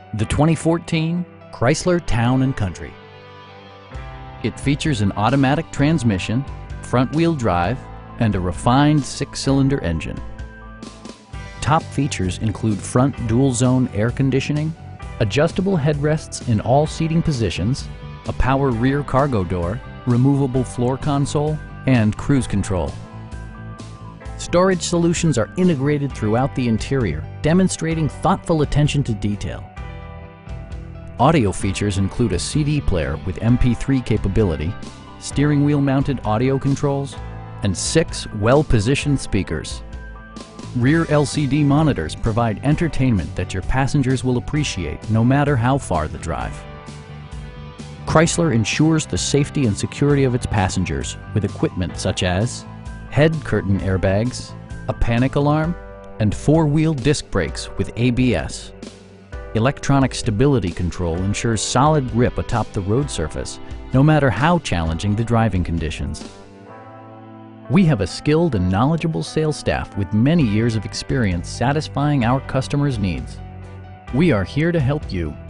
The 2014 Chrysler Town & Country. It features an automatic transmission, front-wheel drive, and a refined 6-cylinder engine. Top features include front dual-zone air conditioning, adjustable headrests in all seating positions, a power rear cargo door, removable floor console, and cruise control. Storage solutions are integrated throughout the interior, demonstrating thoughtful attention to detail. Audio features include a CD player with MP3 capability, steering wheel mounted audio controls, and 6 well-positioned speakers. Rear LCD monitors provide entertainment that your passengers will appreciate no matter how far the drive. Chrysler ensures the safety and security of its passengers with equipment such as head curtain airbags, a panic alarm, and 4-wheel disc brakes with ABS. Electronic stability control ensures solid grip atop the road surface, no matter how challenging the driving conditions. We have a skilled and knowledgeable sales staff with many years of experience satisfying our customers' needs. We are here to help you.